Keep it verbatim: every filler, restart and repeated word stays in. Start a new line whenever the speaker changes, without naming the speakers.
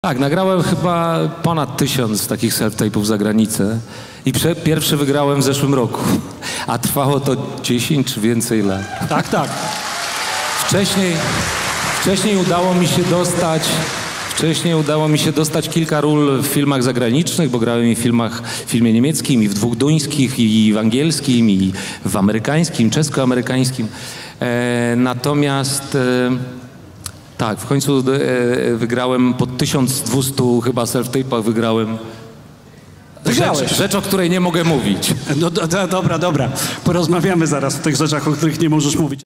Tak, nagrałem chyba ponad tysiąc takich self-tape'ów za granicę i prze, pierwszy wygrałem w zeszłym roku, a trwało to dziesięć czy więcej lat.
Tak, tak.
Wcześniej, wcześniej udało mi się dostać, wcześniej udało mi się dostać kilka ról w filmach zagranicznych, bo grałem i w filmach, w filmie niemieckim, i w dwóch duńskich, i w angielskim, i w amerykańskim, czesko-amerykańskim. E, natomiast... E, Tak, w końcu e, wygrałem po tysiąc dwieście chyba self-tape'ach wygrałem rzecz, rzecz, o której nie mogę mówić.
No do, do, dobra, dobra. Porozmawiamy zaraz o tych rzeczach, o których nie możesz mówić.